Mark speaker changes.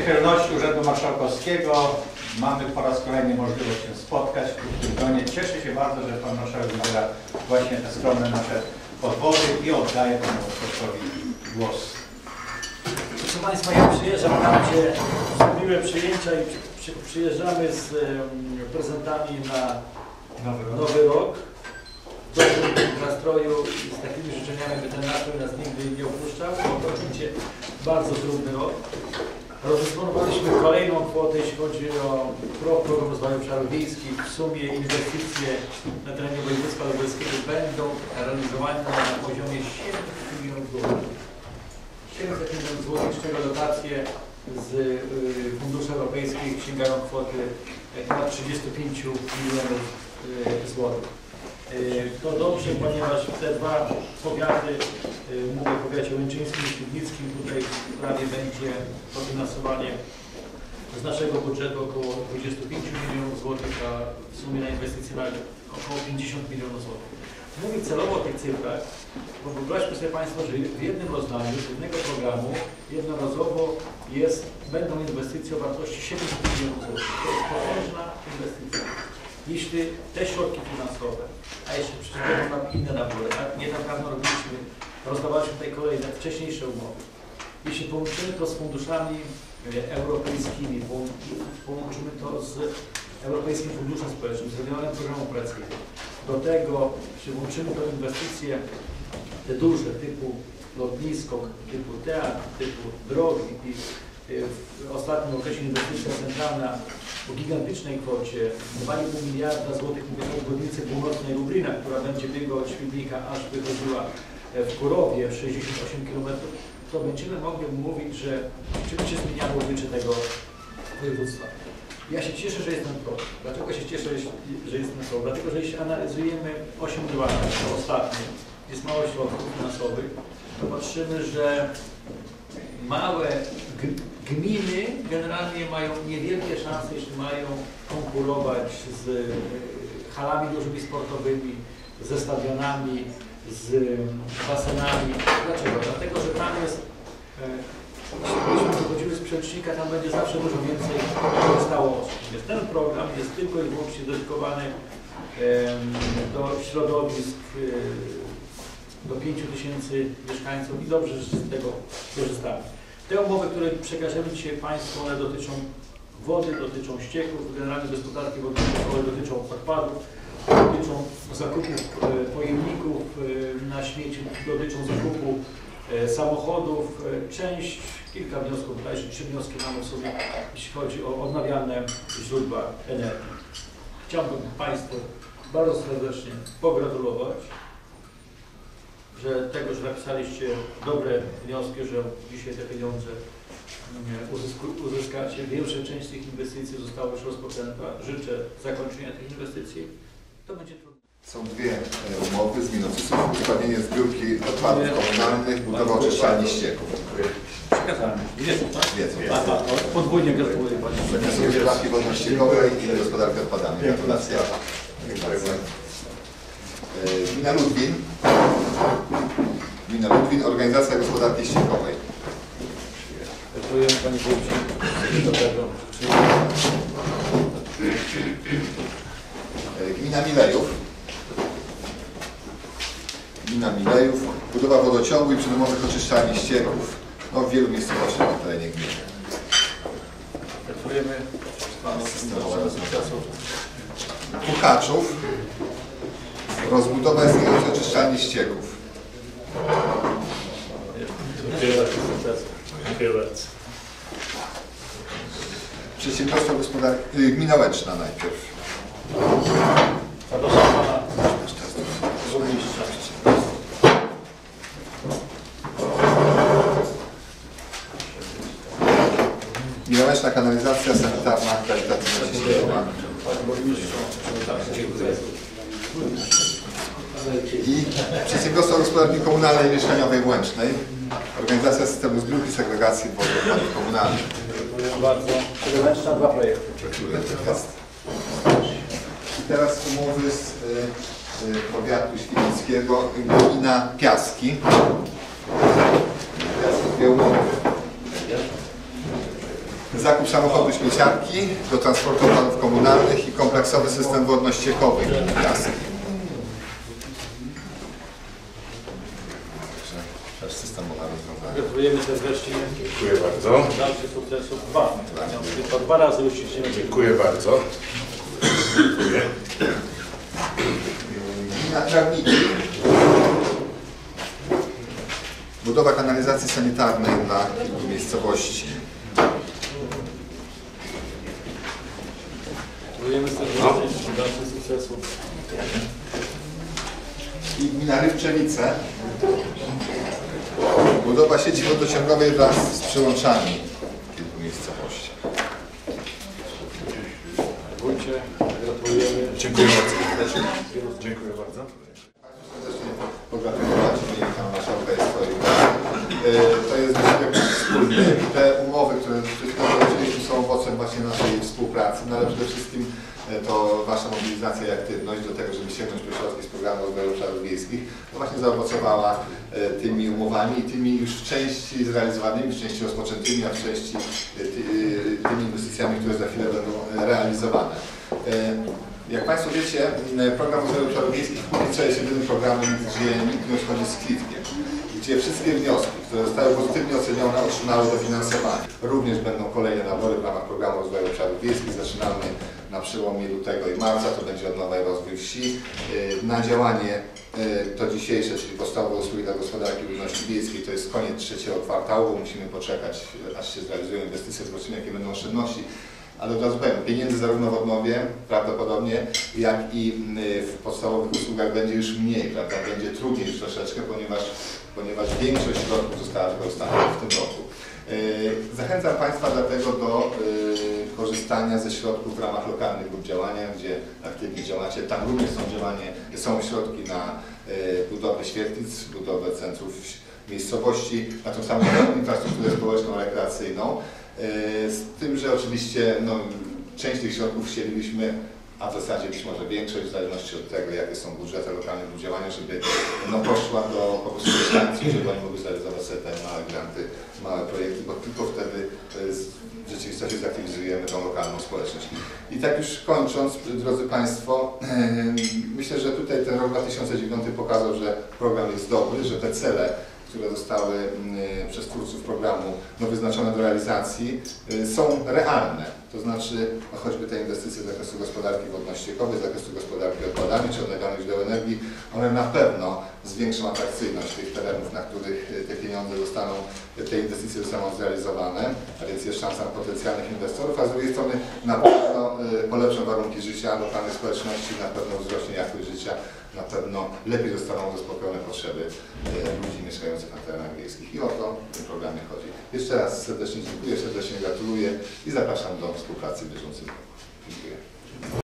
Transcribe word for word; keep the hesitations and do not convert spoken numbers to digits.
Speaker 1: przychylności Urzędu Marszałkowskiego mamy po raz kolejny możliwość się spotkać w tym gronie. Cieszę się bardzo, że Pan Marszałek wybiera właśnie te skromne nasze podwory i oddaję Panu Posłowi głos.
Speaker 2: Proszę Państwa, ja przyjeżdżam tam, gdzie są miłe przyjęcia i przy, przy, przyjeżdżamy z um, prezentami na Nowy Rok. Nowy rok. W dobrym nastroju i z takimi życzeniami, by ten nastrój nas nigdy nie opuszczał. Bo to będzie bardzo trudny rok. Rozdysponowaliśmy kolejną kwotę, jeśli chodzi o program rozwoju obszarów wiejskich. W sumie inwestycje na terenie województwa lubelskiego będą realizowane na poziomie siedemset milionów złotych. siedemset milionów złotych, z czego dotacje z y, funduszy europejskich sięgają kwoty ponad trzydziestu pięciu milionów y, złotych. Y, to dobrze, ponieważ te dwa powiaty, y, mówię o powiacie łęczyńskim i świdnickim, tutaj prawie będzie dofinansowanie z naszego budżetu około dwudziestu pięciu milionów złotych, a w sumie na inwestycje na około pięćdziesiąt milionów złotych. Mówię celowo o tych cyfrach, bo wyobraźmy sobie Państwo, że w jednym rozdaniu, z jednego programu jednorazowo jest, będą inwestycje o wartości siedemset milionów złotych. To jest potężna inwestycja. Jeśli te środki finansowe, a jeszcze przecież będą nam inne nabory, tak? Niedawno robiliśmy, rozdawaliśmy tutaj kolejne wcześniejsze umowy. Jeśli połączymy to z funduszami europejskimi, połączymy to z Europejskim Funduszem Społecznym, z Regionalnym Programem Operacyjnym, do tego przyłączymy do inwestycje te duże, typu lotnisko, typu teatr, typu drogi i w ostatnim okresie inwestycja centralna o gigantycznej kwocie dwa i pół miliarda złotych, mówię o obwodnicy północnej Lublina, która będzie biegła od Świdnika aż wychodziła w Kurowie sześćdziesiąt osiem kilometrów, to będziemy mogli mówić, że rzeczywiście zmieniamy oblicze tego województwa. Ja się cieszę, że jest ten problem. Dlaczego się cieszę, że jest ten problem? Dlatego, że jeśli analizujemy osiem dwanaście ostatnie, jest mało środków finansowych, to patrzymy, że małe gminy generalnie mają niewielkie szanse, jeśli mają konkurować z halami dużymi sportowymi, ze stadionami, z basenami. Dlaczego? Dlatego, że tam jest, jeśli wychodzimy z przecznika, tam będzie zawsze dużo więcej korzystało osób. Więc ten program jest tylko i wyłącznie dedykowany do środowisk do pięciu tysięcy mieszkańców i dobrze, że z tego korzystamy. Te umowy, które przekażemy dzisiaj Państwu, one dotyczą wody, dotyczą ścieków, generalnie gospodarki wodno-ściekowej, dotyczą odpadów, dotyczą zakupu pojemników na śmieci, dotyczą zakupu samochodów. Część, kilka wniosków, bodajże trzy wnioski mamy w sumie, jeśli chodzi o odnawialne źródła energii. Chciałbym Państwu bardzo serdecznie pogratulować, że tego, że napisaliście dobre wnioski, że dzisiaj te pieniądze uzyskacie. Większa część tych inwestycji została już rozpoczęta. Życzę zakończenia tych inwestycji. To będzie trudne.
Speaker 3: Są dwie umowy z Minofisów. Usprawnienie zbiórki odpadów komunalnych, budowa oczyszczalni ścieków.
Speaker 1: Przekazałem. Wiedzą, tak?
Speaker 3: Wiedzą.
Speaker 1: Podwójnie gratuluję Panie.
Speaker 3: Zakresu gospodarki wodno-ściekowej i gospodarki odpadami. Gratulacje. Gmina Ludwin. Gmina Ludwin, Organizacja Gospodarki Ściekowej.
Speaker 2: Gratulujemy Panie Wójcie.
Speaker 3: Gmina Milejów. Gmina Milejów. Budowa wodociągu i przydomowych oczyszczalni ścieków. No, w wielu miejscowościach na terenie gminy.
Speaker 2: Gratulujemy Panu systemowego sukcesu.
Speaker 3: Puchaczów. Rozbudowa istniejącej oczyszczalni ścieków. Przedsiębiorstwo gospodarki, gmina Łęczna najpierw.
Speaker 2: Zapraszam Pana Burmistrza.
Speaker 3: Gmina Łęczna, kanalizacja sanitarna, karitacyjna ściekowa. I Przedsiębiorstwo Gospodarki Komunalnej i Mieszkaniowej w Łęcznej. Organizacja systemu zbiórki i segregacji wody odpadów komunalnych.
Speaker 2: Dziękuję bardzo. Łęczna, dwa projekty.
Speaker 3: I teraz umowy z y, y, powiatu świdnickiego, gmina Piaski. Piaski, dwie umowy. Zakup samochodu śmieciarki do transportu odpadów komunalnych i kompleksowy system wodno-ściekowy gminy Piaski. Też systemowe rozwiązanie.
Speaker 2: Gratulujemy serdecznie.
Speaker 4: Dziękuję bardzo.
Speaker 2: Dalszych sukcesów. Dwa. To dwa razy uściśniemy.
Speaker 4: Dziękuję bardzo. Dziękuję.
Speaker 3: Gmina Trawniki. Budowa kanalizacji sanitarnej dla kilku miejscowości.
Speaker 2: Gratulujemy serdecznie. Dalszych sukcesów.
Speaker 3: I gmina Rybczewice. Budowa sieci wodociągowej wraz z przyłączami w kilku miejscowościach.
Speaker 2: Wójcie, gratulujemy.
Speaker 4: Dziękuję bardzo. Dziękuję bardzo.
Speaker 3: Serdecznie pogratulować w imieniu pana marszałka i swojej rady. To jest wysiłek wspólny i te umowy, które zrobiliśmy, są owocem właśnie naszej współpracy, no ale przede wszystkim to wasza mobilizacja i aktywność do tego, żeby sięgnąć po środki z programu rozwoju obszarów wiejskich, to właśnie zaowocowała tymi umowami i tymi już w części zrealizowanymi, w części rozpoczętymi, a w części tymi inwestycjami, które za chwilę będą realizowane. Jak Państwo wiecie, program rozwoju obszarów wiejskich póki co jest jedynym programem, gdzie nikt nie odchodzi z kwitkiem, gdzie wszystkie wnioski, które zostały pozytywnie ocenione, otrzymały dofinansowanie. Również będą kolejne nabory w ramach programu rozwoju obszarów wiejskich. Zaczynamy na przełomie lutego i marca, to będzie odnowa i rozwój wsi. Na działanie to dzisiejsze, czyli podstawowe usługi dla gospodarki ludności wiejskiej, to jest koniec trzeciego kwartału, bo musimy poczekać, aż się zrealizują inwestycje, zobaczymy jakie będą oszczędności. Ale od razu powiem, pieniędzy zarówno w odnowie prawdopodobnie, jak i w podstawowych usługach będzie już mniej, prawda? Będzie trudniej już troszeczkę, ponieważ, ponieważ większość środków została wykorzystana w tym roku. Zachęcam Państwa dlatego do korzystania ze środków w ramach lokalnych grup działania, gdzie aktywnie działacie. Tam również są, działanie, są środki na budowę świetlic, budowę centrów miejscowości, na tą samą infrastrukturę społeczną, rekreacyjną. Z tym, że oczywiście no, część tych środków chcielibyśmy, a w zasadzie być może większość, w zależności od tego, jakie są budżety lokalne do działania, żeby no, poszła do po prostu mieszkańców, żeby oni mogli zrealizować sobie te małe granty, małe projekty, bo tylko wtedy w rzeczywistości zaktywizujemy tą lokalną społeczność. I tak już kończąc, drodzy Państwo, myślę, że tutaj ten rok dwa tysiące dziewiąty pokazał, że program jest dobry, że te cele, które zostały przez twórców programu no, wyznaczone do realizacji, są realne. To znaczy no, choćby te inwestycje z zakresu gospodarki wodno-ściekowej, z zakresu gospodarki odpadami czy odnawialnych źródeł energii, one na pewno zwiększą atrakcyjność tych terenów, na których te pieniądze zostaną, te inwestycje zostaną zrealizowane, a więc jest szansa na potencjalnych inwestorów, a z drugiej strony na pewno polepszą warunki życia lokalnej społeczności, na pewno wzrośnie jakość życia, na pewno lepiej zostaną zaspokojone potrzeby ludzi mieszkających na terenach wiejskich. I o to w tym programie chodzi. Jeszcze raz serdecznie dziękuję, serdecznie gratuluję i zapraszam do współpracy w bieżącym roku. Dziękuję.